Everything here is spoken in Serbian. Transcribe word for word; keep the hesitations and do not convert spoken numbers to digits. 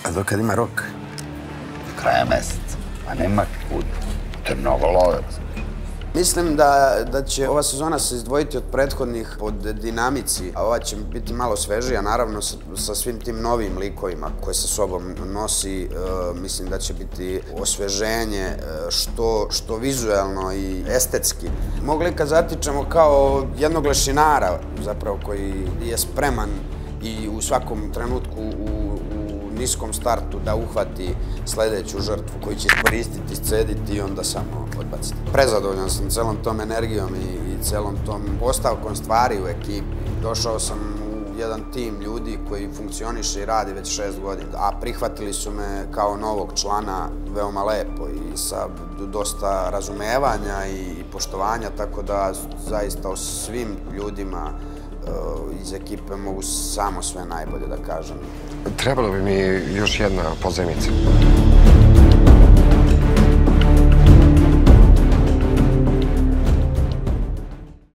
A dokad ima rok? Kraja meseca. A nema kud. To je mnogo love. Mislim da, da će ova sezona se izdvojiti od prethodnih po dinamici, a ova će biti malo svežija, naravno sa, sa svim tim novim likovima koje sa sobom nosi. E, mislim da će biti osveženje e, što, što vizuelno i estetski. Mog lika zatičemo kao jednog lešinara zapravo koji je spreman i u svakom trenutku u niskom startu da uhvati sledeću žrtvu koju će iskoristiti, iscediti i onda samo odbaciti. Prezadovoljan sam celom tom energijom i, i celom tom postavkom stvari u ekipi. Došao sam u jedan tim ljudi koji funkcioniše i radi već šest godina, a prihvatili su me kao novog člana veoma lepo i sa dosta razumevanja i poštovanja, tako da zaista o svim ljudima iz ekipe mogu samo sve najbolje da kažem. Trebalo bi mi još jedna pozajmica.